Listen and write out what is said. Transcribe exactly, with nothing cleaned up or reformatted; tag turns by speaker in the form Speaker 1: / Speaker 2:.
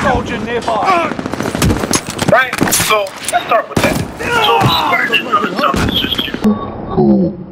Speaker 1: soldier nearby.
Speaker 2: Right, so let's start with that. So, it's just you.
Speaker 3: Cool.